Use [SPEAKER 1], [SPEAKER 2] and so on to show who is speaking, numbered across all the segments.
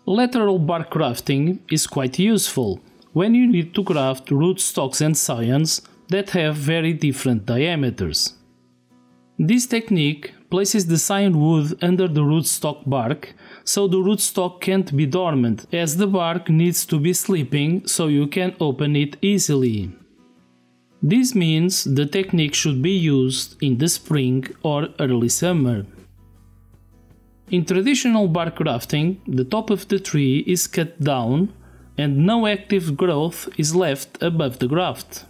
[SPEAKER 1] Lateral bark grafting is quite useful when you need to graft rootstocks and scions that have very different diameters. This technique places the scion wood under the rootstock bark, so the rootstock can't be dormant, as the bark needs to be sleeping so you can open it easily. This means the technique should be used in the spring or early summer. In traditional bark grafting, the top of the tree is cut down and no active growth is left above the graft.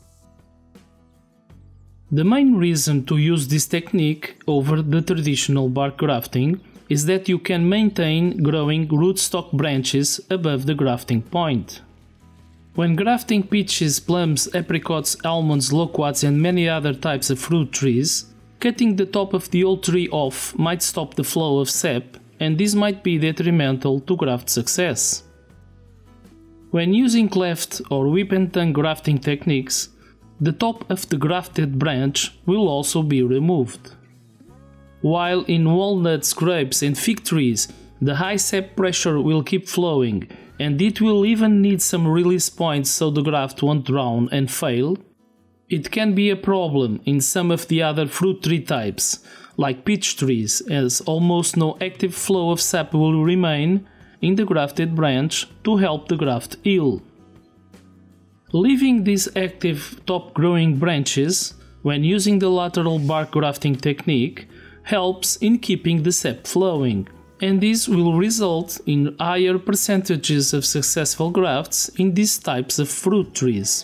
[SPEAKER 1] The main reason to use this technique over the traditional bark grafting is that you can maintain growing rootstock branches above the grafting point. When grafting peaches, plums, apricots, almonds, loquats and many other types of fruit trees, cutting the top of the old tree off might stop the flow of sap, and this might be detrimental to graft success. When using cleft or whip and tongue grafting techniques, the top of the grafted branch will also be removed. While in walnuts, grapes and fig trees, the high sap pressure will keep flowing, and it will even need some release points so the graft won't drown and fail, it can be a problem in some of the other fruit tree types, like peach trees, as almost no active flow of sap will remain in the grafted branch to help the graft heal. Leaving these active top-growing branches when using the lateral bark grafting technique helps in keeping the sap flowing, and this will result in higher percentages of successful grafts in these types of fruit trees.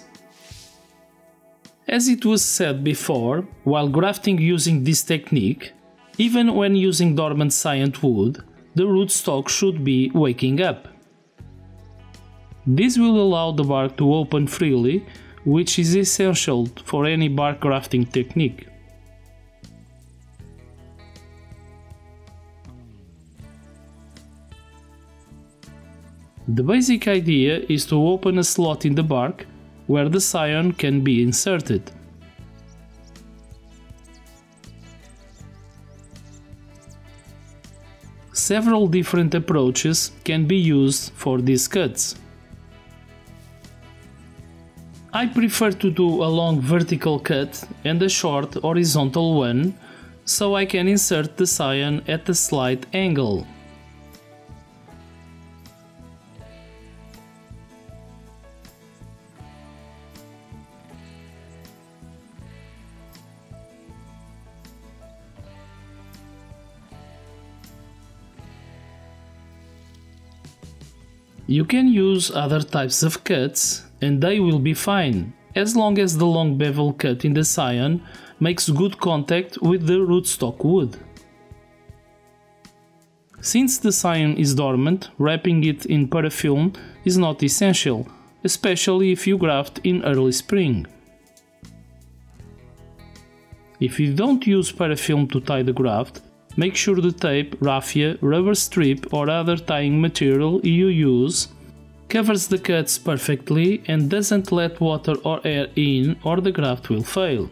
[SPEAKER 1] As it was said before, while grafting using this technique, even when using dormant scion wood, the rootstock should be waking up. This will allow the bark to open freely, which is essential for any bark grafting technique. The basic idea is to open a slot in the bark where the scion can be inserted. Several different approaches can be used for these cuts. I prefer to do a long vertical cut and a short horizontal one, so I can insert the scion at a slight angle. You can use other types of cuts and they will be fine, as long as the long bevel cut in the scion makes good contact with the rootstock wood. Since the scion is dormant, wrapping it in parafilm is not essential, especially if you graft in early spring. If you don't use parafilm to tie the graft, make sure the tape, raffia, rubber strip or other tying material you use covers the cuts perfectly and doesn't let water or air in, or the graft will fail.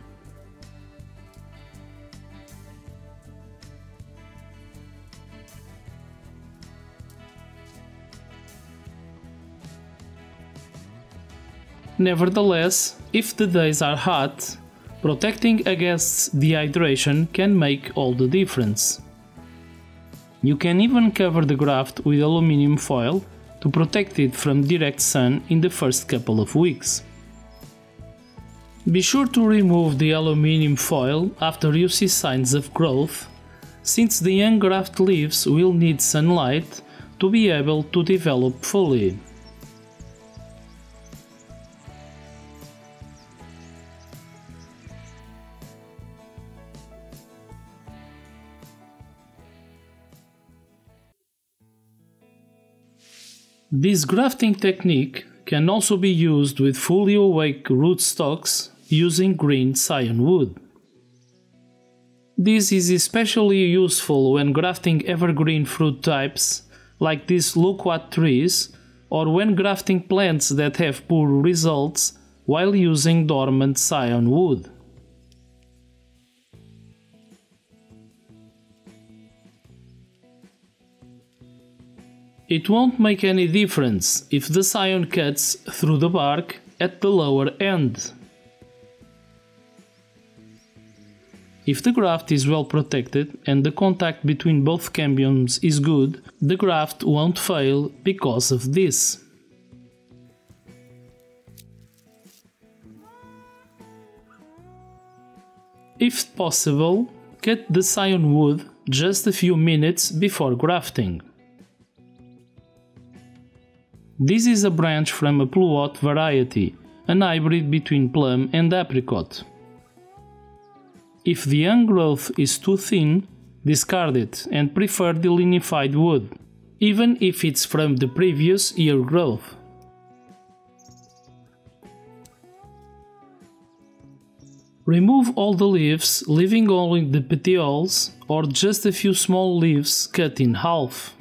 [SPEAKER 1] Nevertheless, if the days are hot, protecting against dehydration can make all the difference. You can even cover the graft with aluminum foil to protect it from direct sun in the first couple of weeks. Be sure to remove the aluminum foil after you see signs of growth, since the young graft leaves will need sunlight to be able to develop fully. This grafting technique can also be used with fully awake rootstocks using green scion wood. This is especially useful when grafting evergreen fruit types like these loquat trees, or when grafting plants that have poor results while using dormant scion wood. It won't make any difference if the scion cuts through the bark at the lower end. If the graft is well protected and the contact between both cambiums is good, the graft won't fail because of this. If possible, cut the scion wood just a few minutes before grafting. This is a branch from a pluot variety, an hybrid between plum and apricot. If the young growth is too thin, discard it and prefer the lignified wood, even if it's from the previous year growth. Remove all the leaves, leaving only the petioles or just a few small leaves cut in half.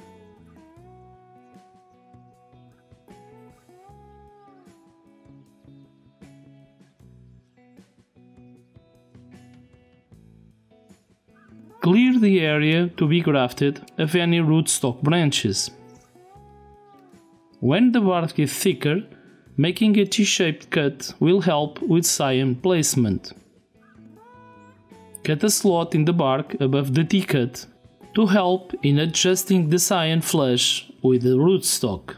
[SPEAKER 1] Clear the area to be grafted of any rootstock branches. When the bark is thicker, making a T-shaped cut will help with scion placement. Cut a slot in the bark above the T-cut to help in adjusting the scion flush with the rootstock.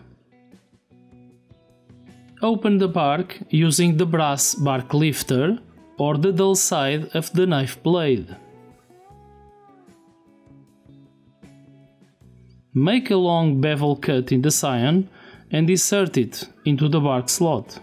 [SPEAKER 1] Open the bark using the brass bark lifter or the dull side of the knife blade. Make a long bevel cut in the scion and insert it into the bark slot.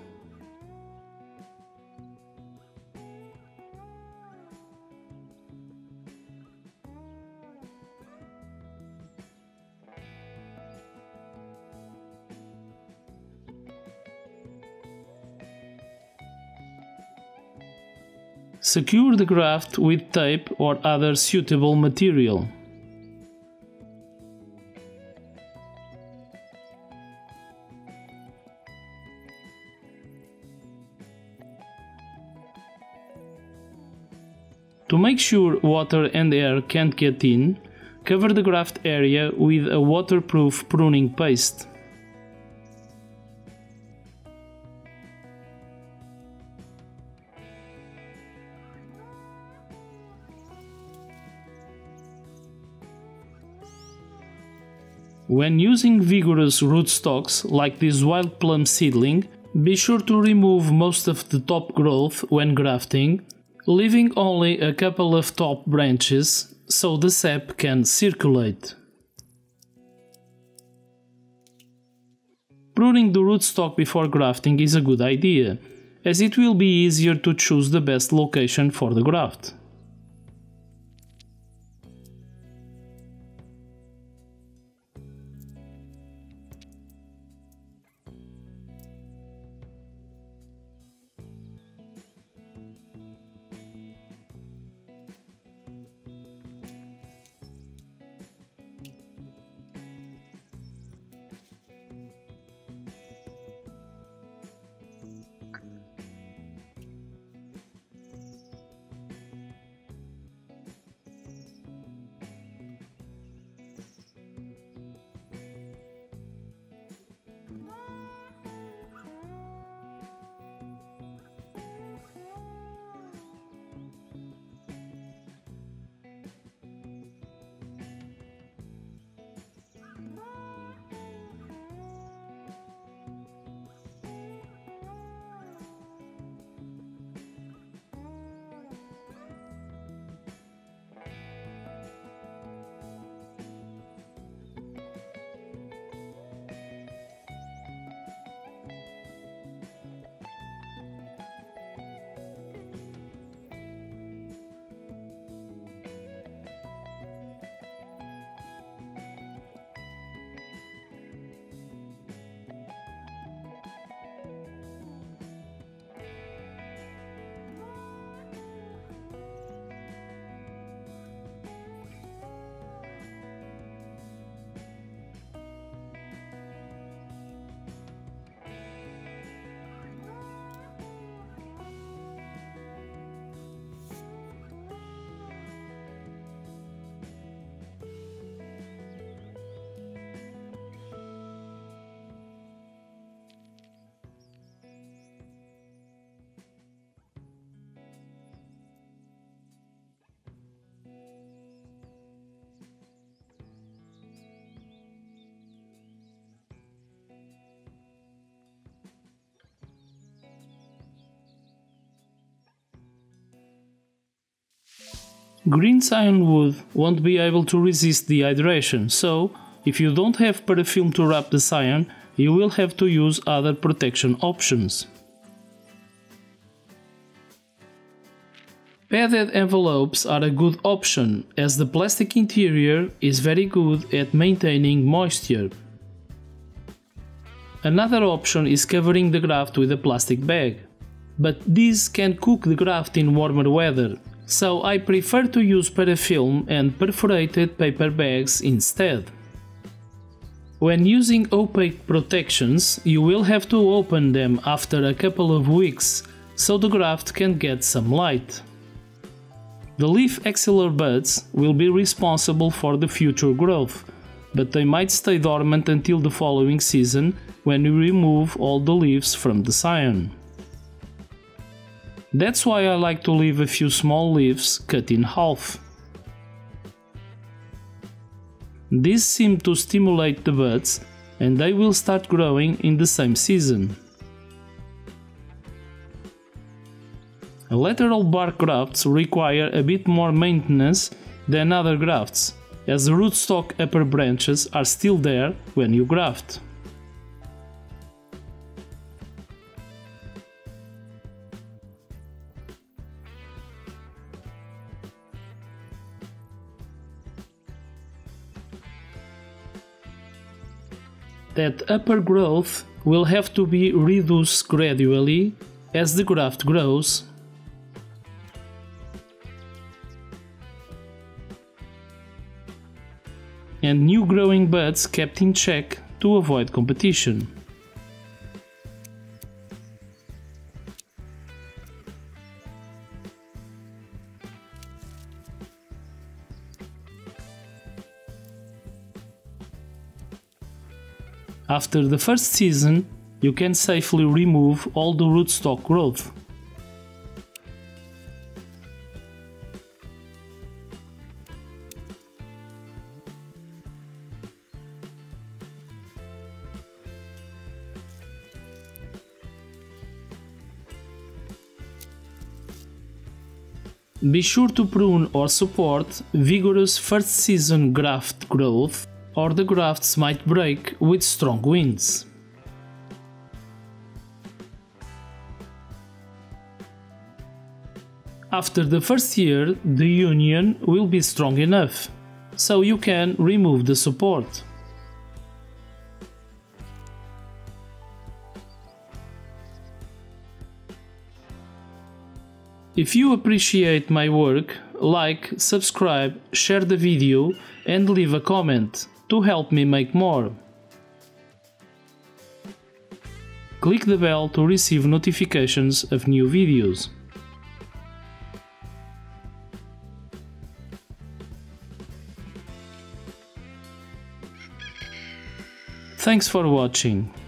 [SPEAKER 1] Secure the graft with tape or other suitable material. To make sure water and air can't get in, cover the graft area with a waterproof pruning paste. When using vigorous rootstocks like this wild plum seedling, be sure to remove most of the top growth when grafting, leaving only a couple of top branches so the sap can circulate. Pruning the rootstock before grafting is a good idea, as it will be easier to choose the best location for the graft. Green cyan wood won't be able to resist dehydration, so if you don't have parafilm to wrap the cyan, you will have to use other protection options. Padded envelopes are a good option, as the plastic interior is very good at maintaining moisture. Another option is covering the graft with a plastic bag, but this can cook the graft in warmer weather, so I prefer to use parafilm and perforated paper bags instead. When using opaque protections, you will have to open them after a couple of weeks, so the graft can get some light. The leaf axillary buds will be responsible for the future growth, but they might stay dormant until the following season when you remove all the leaves from the cyan. That's why I like to leave a few small leaves cut in half. These seem to stimulate the buds, and they will start growing in the same season. Lateral bark grafts require a bit more maintenance than other grafts, as the rootstock upper branches are still there when you graft. That upper growth will have to be reduced gradually as the graft grows. And new growing buds kept in check to avoid competition. After the first season, you can safely remove all the rootstock growth. Be sure to prune or support vigorous first season graft growth, or the grafts might break with strong winds. After the first year, the union will be strong enough, so you can remove the support. If you appreciate my work, like, subscribe, share the video and leave a comment to help me make more. Click the bell to receive notifications of new videos. Thanks for watching.